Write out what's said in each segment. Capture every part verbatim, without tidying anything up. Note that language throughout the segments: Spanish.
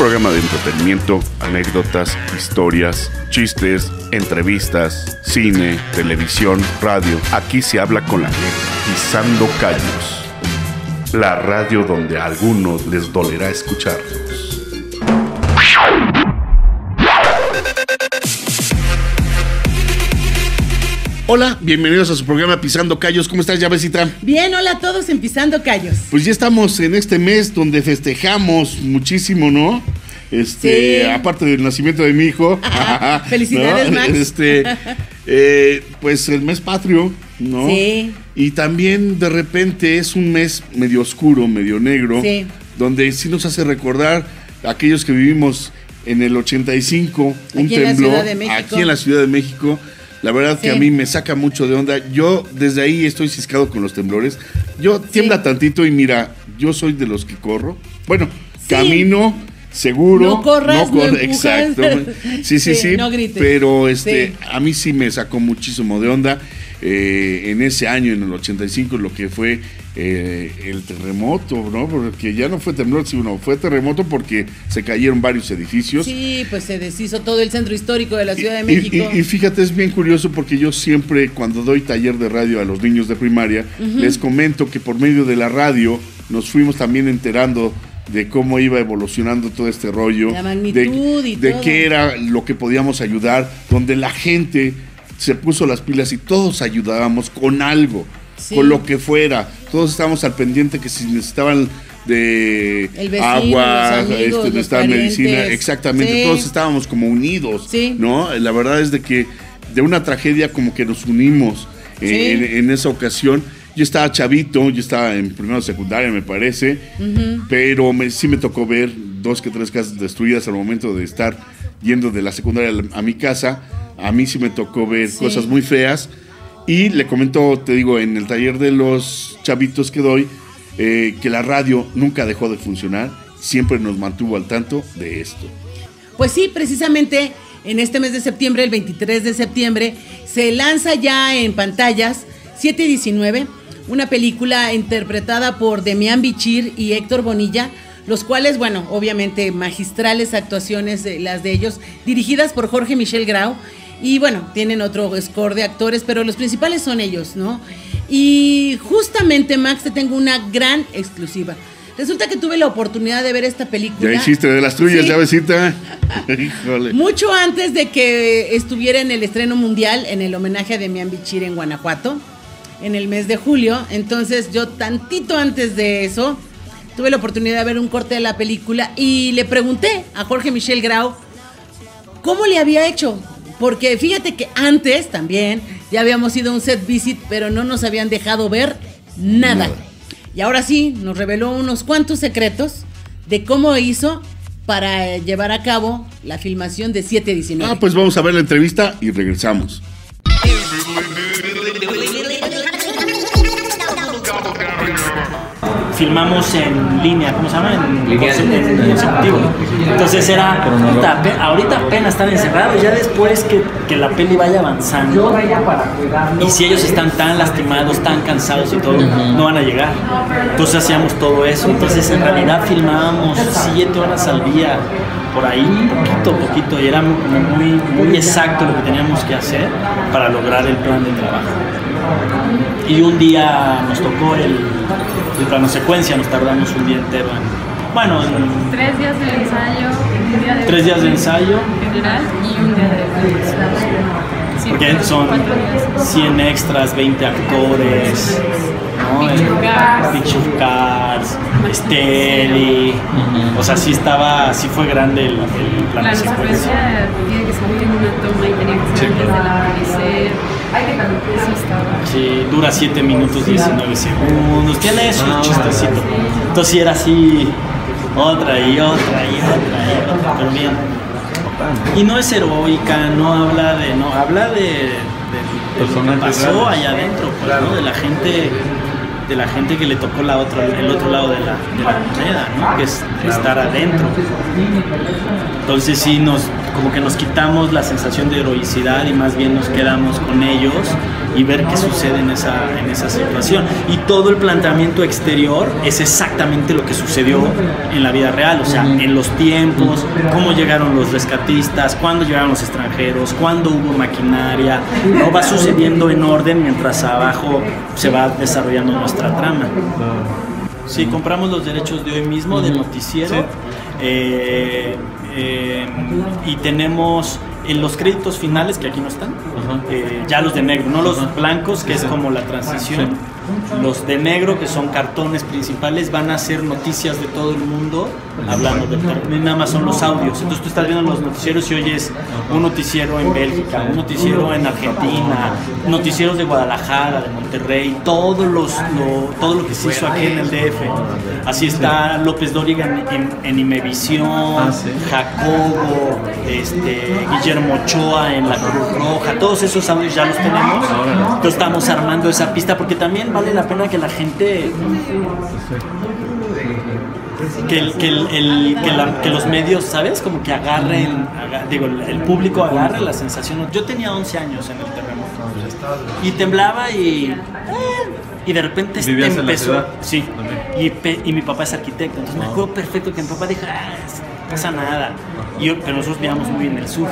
programa de entretenimiento, anécdotas, historias, chistes, entrevistas, cine, televisión, radio. Aquí se habla con la neta, pisando callos. La radio donde a algunos les dolerá escucharnos. Hola, bienvenidos a su programa Pisando Callos. ¿Cómo estás, Llavecita? Bien, hola a todos en Pisando Callos. Pues ya estamos en este mes donde festejamos muchísimo, ¿no? Este, sí. Aparte del nacimiento de mi hijo. Ajá, felicidades, ¿no? Max. Este, eh, pues el mes patrio, ¿no? Sí. Y también de repente es un mes medio oscuro, medio negro, sí. Donde sí nos hace recordar a aquellos que vivimos en el ochenta y cinco, un aquí temblor en aquí en la Ciudad de México. La verdad sí. Que a mí me saca mucho de onda. Yo desde ahí estoy ciscado con los temblores. Yo tiembla sí. tantito y mira, yo soy de los que corro. Bueno, sí. camino seguro. No corras, no, corre, no exacto. Sí, sí, sí, sí. No grites. Pero este, sí. a mí sí me sacó muchísimo de onda. Eh, en ese año, en el ochenta y cinco, lo que fue eh, el terremoto, ¿no? Porque ya no fue temblor, sino fue terremoto porque se cayeron varios edificios. Sí, pues se deshizo todo el centro histórico de la Ciudad de y, México. Y, y fíjate, es bien curioso porque yo siempre, cuando doy taller de radio a los niños de primaria, uh-huh. les comento que por medio de la radio nos fuimos también enterando de cómo iba evolucionando todo este rollo, la magnitud de, y de todo. qué era lo que podíamos ayudar, donde la gente se puso las pilas y todos ayudábamos con algo, sí. con lo que fuera. Todos estábamos al pendiente que si necesitaban de el vecino, agua, los amigos, este, necesitaban medicina, exactamente, sí. todos estábamos como unidos, sí. ¿no? La verdad es de que de una tragedia como que nos unimos sí. en, en esa ocasión. Yo estaba chavito, yo estaba en primero de secundaria, me parece, uh-huh. pero me, sí me tocó ver dos que tres casas destruidas al momento de estar yendo de la secundaria a mi casa. A mí sí me tocó ver sí. cosas muy feas. Y le comento, te digo, en el taller de los chavitos que doy, eh, que la radio nunca dejó de funcionar. Siempre nos mantuvo al tanto de esto. Pues sí, precisamente en este mes de septiembre, el veintitrés de septiembre, se lanza ya en pantallas siete diecinueve, una película interpretada por Demián Bichir y Héctor Bonilla, los cuales, bueno, obviamente magistrales actuaciones, eh, las de ellos, dirigidas por Jorge Michel Grau. Y bueno, tienen otro score de actores, pero los principales son ellos, ¿no? Y justamente, Max, te tengo una gran exclusiva. Resulta que tuve la oportunidad de ver esta película. Ya hiciste de las tuyas, sí. Llavecita. Híjole. Mucho antes de que estuviera en el estreno mundial, en el homenaje a Demián Bichir en Guanajuato, en el mes de julio. Entonces, yo tantito antes de eso, tuve la oportunidad de ver un corte de la película y le pregunté a Jorge Michel Grau cómo le había hecho. Porque fíjate que antes también ya habíamos ido a un set visit, pero no nos habían dejado ver nada. nada. Y ahora sí, nos reveló unos cuantos secretos de cómo hizo para llevar a cabo la filmación de siete diecinueve. Ah, pues vamos a ver la entrevista y regresamos. Filmamos en línea, ¿cómo se llama? En línea, en, en, en consecutivo. Entonces era, puta, ahorita apenas están encerrados, ya después que, que la peli vaya avanzando, y si ellos están tan lastimados, tan cansados y todo, uh-huh. no van a llegar. Entonces hacíamos todo eso. Entonces en realidad filmábamos siete horas al día, por ahí, poquito, poquito, y era muy, muy exacto lo que teníamos que hacer para lograr el plan de trabajo. Y un día nos tocó el, el plano secuencia, nos tardamos un día entero en, bueno, en, tres días de ensayo, un día de tres días de ensayo general y un día de sí, porque son cien extras, veinte actores, ¿no? Picture Cars, Steli, uh-huh. o sea, sí estaba, sí fue grande el, el plano la secuencia. La secuencia tiene que salir en una toma y tenía que ser antes del amanecer. Eso estaba. Sí, dura siete minutos diecinueve segundos, tiene eso, ah, chistecito. Entonces sí era así, otra y otra y otra y otra, pero bien. Y no es heroica, no habla de, no, habla de, de, de lo que pasó allá adentro, pues, ¿no? De la gente, de la gente que le tocó la otra, el otro lado de la, de la moneda, ¿no? Que es estar adentro. Entonces sí nos como que nos quitamos la sensación de heroicidad y más bien nos quedamos con ellos y ver qué sucede en esa, en esa situación. Y todo el planteamiento exterior es exactamente lo que sucedió en la vida real, o sea, en los tiempos, cómo llegaron los rescatistas, cuándo llegaron los extranjeros, cuándo hubo maquinaria, no va sucediendo en orden mientras abajo se va desarrollando nuestra trama. Sí, compramos los derechos de hoy mismo, del noticiero, ¿sí? eh, eh, y tenemos en los créditos finales, que aquí no están, eh, ya los de negro, no los blancos, que es como la transición. Sí. Los de negro, que son cartones principales, van a ser noticias de todo el mundo hablando del terreno. Nada más son los audios. Entonces tú estás viendo los noticieros y oyes un noticiero en Bélgica, un noticiero en Argentina, noticieros de Guadalajara, de Monterrey, todos los, lo, todo lo que se hizo aquí en el D F. Así está López Dóriga en, en, en Imevisión, Jacobo, este, Guillermo Ochoa en la Cruz Roja. Todos esos audios ya los tenemos. Entonces estamos armando esa pista porque también vale la pena que la gente, que, el, que, el, el, que, la, que los medios, ¿sabes? Como que agarren, agar, digo, el público agarre la sensación. Yo tenía once años en el terremoto y temblaba y, eh, y de repente ¿Vivías empezó. En la ciudad? Sí, y, pe, y mi papá es arquitecto, entonces me acuerdo perfecto que mi papá dijo, ah, no pasa nada. Y yo, pero nosotros vivíamos muy en el sur.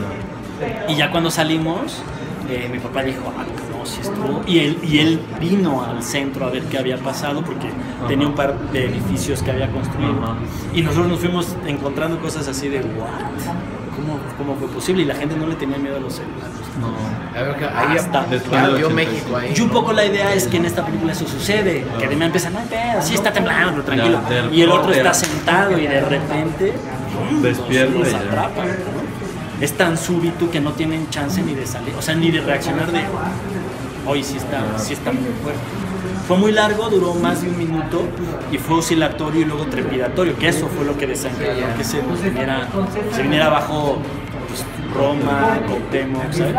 Y ya cuando salimos, eh, mi papá dijo, ah, sí estuvo. Y él, y él vino al centro a ver qué había pasado porque uh-huh. tenía un par de edificios que había construido. Uh-huh. Y nosotros nos fuimos encontrando cosas así de, ¿what? ¿Cómo, cómo fue posible? Y la gente no le tenía miedo a los celulares. No. A ver, que ahí hasta cambió México ahí. Y un poco la idea es que en esta película eso sucede. Que de mí empieza, no, pero sí está temblando, pero tranquilo. Y el otro está sentado y de repente despierta nos, nos atrapa, ¿no? Es tan súbito que no tienen chance ni de salir, o sea, ni de reaccionar de hoy sí está, sí está muy fuerte. Fue muy largo, duró más de un minuto y fue oscilatorio y luego trepidatorio, que eso fue lo que desencadenó que se viniera, se viniera abajo pues, Roma, Cuauhtémoc, ¿sabes?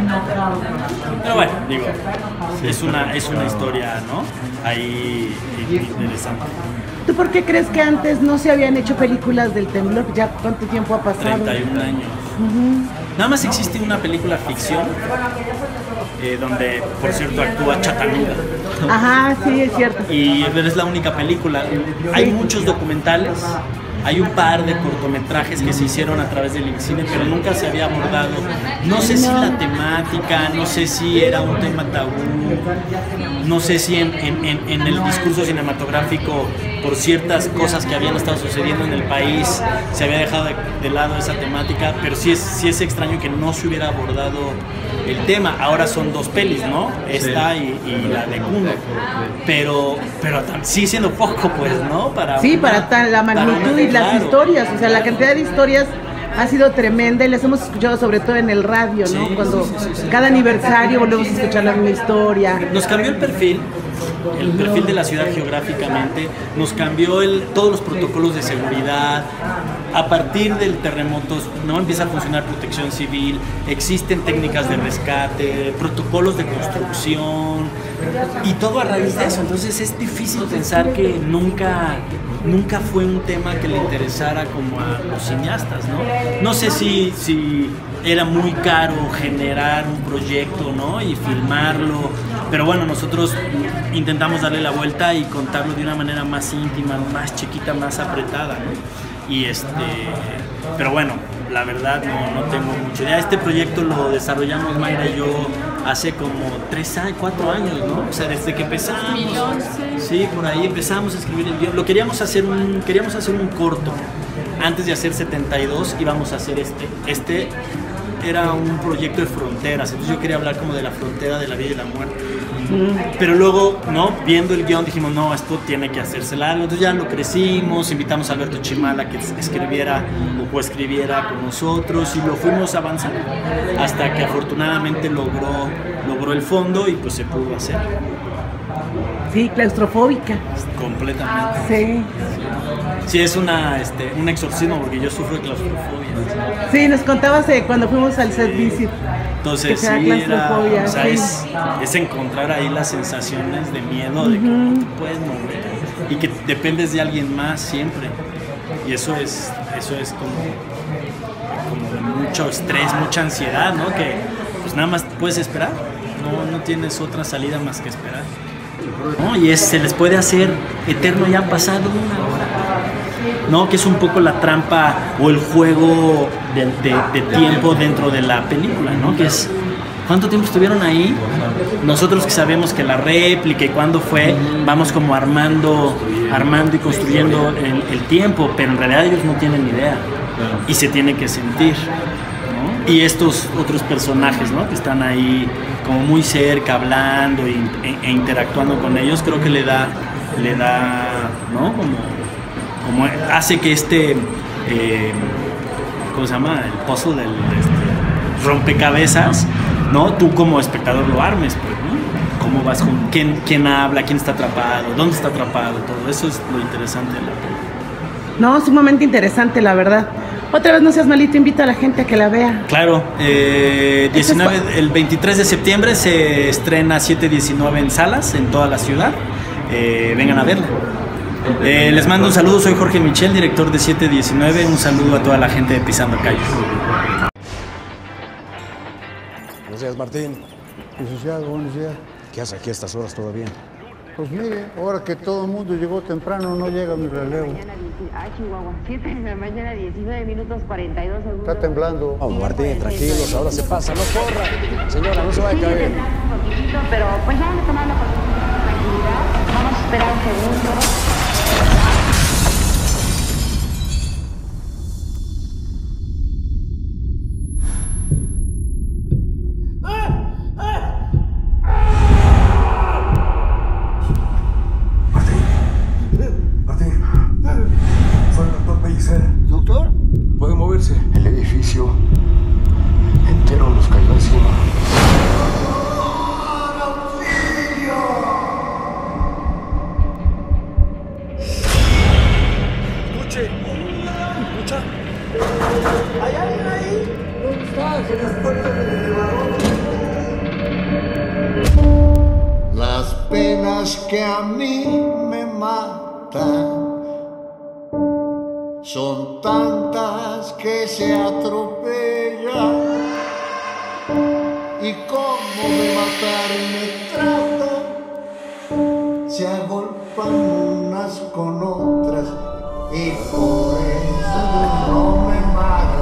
Pero bueno, digo, es una, es una historia, ¿no? Ahí interesante. ¿Tú por qué crees que antes no se habían hecho películas del temblor? ¿Ya cuánto tiempo ha pasado? treinta y un años. Uh-huh. Nada más existe una película ficción eh, donde, por cierto, actúa Chatanuga. Ajá, sí, es cierto. Y es la única película. Hay sí. muchos documentales, hay un par de cortometrajes que se hicieron a través del cine, pero nunca se había abordado. No sé si la temática, no sé si era un tema tabú, no sé si en, en, en el discurso cinematográfico, por ciertas cosas que habían estado sucediendo en el país, se había dejado de, de lado esa temática, pero sí es, sí es extraño que no se hubiera abordado el tema. Ahora son dos pelis, ¿no? Esta sí. y, y la de Kuno. Pero, pero sí siendo poco, pues, ¿no? Para sí, una, para tal, la magnitud para, y las claro. historias, o sea, la cantidad de historias ha sido tremenda y las hemos escuchado sobre todo en el radio, ¿no? Sí, Cuando sí, sí, sí, sí. cada aniversario volvemos a escuchar la misma historia. Nos cambió el perfil, el perfil de la ciudad geográficamente, nos cambió el, todos los protocolos de seguridad. A partir del terremoto no empieza a funcionar protección civil, existen técnicas de rescate, protocolos de construcción y todo a raíz de eso. Entonces es difícil pensar que nunca, nunca fue un tema que le interesara como a los cineastas, ¿no? No sé si, si era muy caro generar un proyecto, ¿no? Y filmarlo, pero bueno, nosotros intentamos darle la vuelta y contarlo de una manera más íntima, más chiquita, más apretada, ¿no? Y este, pero bueno, la verdad no, no tengo mucha idea. Este proyecto lo desarrollamos Mayra y yo hace como tres años, cuatro años, ¿no? O sea, desde que empezamos. dos mil once. Sí, por ahí empezamos a escribir el guión. Lo queríamos hacer un, queríamos hacer un corto. Antes de hacer setenta y dos íbamos a hacer este. Este era un proyecto de fronteras, entonces yo quería hablar como de la frontera de la vida y la muerte. Pero luego, ¿no? Viendo el guión dijimos, no, esto tiene que hacerse largo. Entonces ya lo crecimos, invitamos a Alberto Chimala que escribiera o coescribiera con nosotros y lo fuimos avanzando hasta que afortunadamente logró, logró el fondo y pues se pudo hacer. Sí, claustrofóbica. Completamente. Sí. Sí, es una, este, un exorcismo porque yo sufro de claustrofobia. Sí, nos contabas eh, cuando fuimos al set visit. Entonces sí, era, o sea, sí. es, es encontrar ahí las sensaciones de miedo, de que no te puedes mover y que dependes de alguien más siempre. Y eso es, eso es como, como mucho estrés, mucha ansiedad, ¿no? Que pues nada más puedes esperar, no, no tienes otra salida más que esperar, ¿no? Y es, se les puede hacer eterno, ya han pasado una hora, ¿no? Que es un poco la trampa o el juego de, de, de tiempo dentro de la película, ¿no? Que es, ¿cuánto tiempo estuvieron ahí? Nosotros que sabemos que la réplica y cuándo fue, vamos como armando, armando y construyendo el, el tiempo, pero en realidad ellos no tienen ni idea y se tiene que sentir, ¿no? Y estos otros personajes, ¿no? Que están ahí como muy cerca, hablando e, e interactuando con ellos, creo que le da, le da, ¿no? Como, como hace que este, eh, ¿cómo se llama? El puzzle del este, rompecabezas, ¿no? Tú como espectador lo armes, pues, ¿no? ¿Cómo vas con quién, quién habla, quién está atrapado, dónde está atrapado? Todo eso es lo interesante de la película. No, sumamente interesante, la verdad. Otra vez, no seas malito, invita a la gente a que la vea. Claro, eh, diecinueve, el veintitrés de septiembre se estrena siete diecinueve en salas en toda la ciudad. Eh, vengan a verla. Eh, les mando un saludo, soy Jorge Michel, director de siete diecinueve. Un saludo a toda la gente de Pisando Calles. Buenos días, Martín. Licenciado, buenos días. ¿Qué hace aquí a estas horas todavía? Pues mire, ahora que todo el mundo llegó temprano, no llega mi relevo. Ah, Chihuahua, siete de la mañana, diecinueve minutos cuarenta y dos segundos. Está temblando. Oh, Martín, tranquilos, ahora se pasa, no corra. Señora, no se vaya a caer. Un poquitito, pero pues vamos a tomarlo con tranquilidad. Vamos a esperar un segundo. ¿Doctor? ¿Puede moverse? El edificio entero nos cayó encima. Escuche. Escucha. ¿Hay alguien ahí? ¿Dónde estás? En las puertas del elevador. Las penas que a mí me matan son tantas que se atropellan, y como de matar me tratan, se agolpan unas con otras, y por eso no me matan.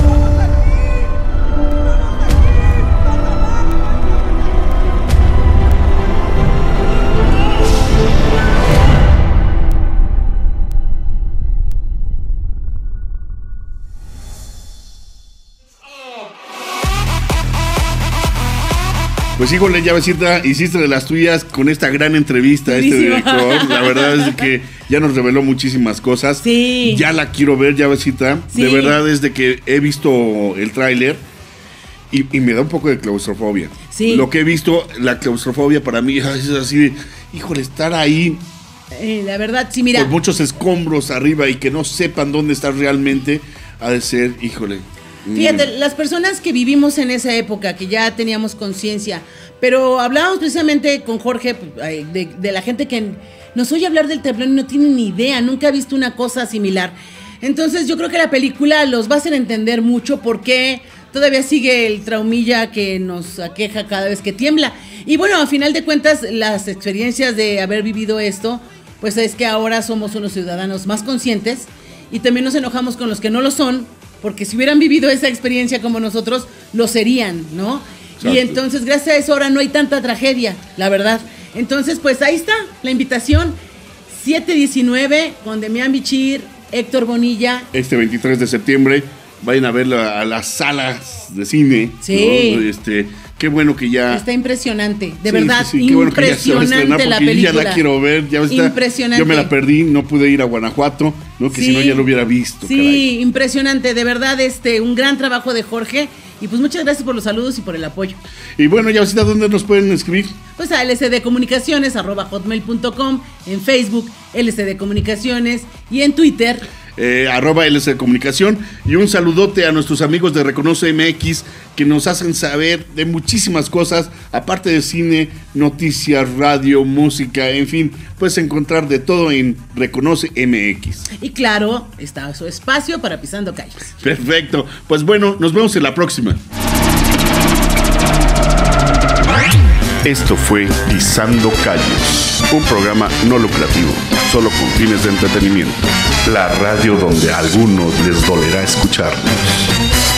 Pues híjole, Llavecita, hiciste de las tuyas con esta gran entrevista a este director. La verdad es que ya nos reveló muchísimas cosas. Sí. Ya la quiero ver, Llavecita. Sí. De verdad es de que he visto el tráiler y, y me da un poco de claustrofobia. Sí. Lo que he visto, la claustrofobia para mí es así de, híjole, estar ahí Eh, la verdad, sí, mira. con muchos escombros arriba y que no sepan dónde estás realmente, ha de ser, híjole. Fíjate, las personas que vivimos en esa época, que ya teníamos conciencia, pero hablábamos precisamente con Jorge de, de la gente que nos oye hablar del temblor y no tiene ni idea, nunca ha visto una cosa similar. Entonces yo creo que la película los va a hacer entender mucho por qué todavía sigue el traumilla que nos aqueja cada vez que tiembla. Y bueno, a final de cuentas, las experiencias de haber vivido esto, pues es que ahora somos unos ciudadanos más conscientes y también nos enojamos con los que no lo son, porque si hubieran vivido esa experiencia como nosotros, lo serían, ¿no? Exacto. Y entonces, gracias a eso, ahora no hay tanta tragedia, la verdad. Entonces, pues ahí está la invitación. siete diecinueve con Demián Bichir, Héctor Bonilla. Este veintitrés de septiembre, vayan a verla a las salas de cine. Sí. ¿no? Este, qué bueno que ya... Está impresionante, de sí, verdad, sí, sí, qué bueno que ya se va a estrenar, impresionante la porque película. ya la quiero ver, ya está. Impresionante. Yo me la perdí, no pude ir a Guanajuato, ¿no? Que Sí. si no ya lo hubiera visto. Sí, caray. impresionante, de verdad, este, un gran trabajo de Jorge. Y pues muchas gracias por los saludos y por el apoyo. Y bueno, ya ¿dónde nos pueden escribir? Pues a lcdcomunicaciones arroba hotmail punto com, en Facebook, L C D Comunicaciones, y en Twitter. eh, arroba L C Comunicación, y un saludote a nuestros amigos de Reconoce M X que nos hacen saber de muchísimas cosas, aparte de cine, noticias, radio, música, en fin, puedes encontrar de todo en Reconoce M X. Y claro, está su espacio para Pisando Calles. Perfecto, pues bueno, nos vemos en la próxima. Esto fue Pisando Calles, un programa no lucrativo, solo con fines de entretenimiento. La radio donde a algunos les dolerá escucharnos.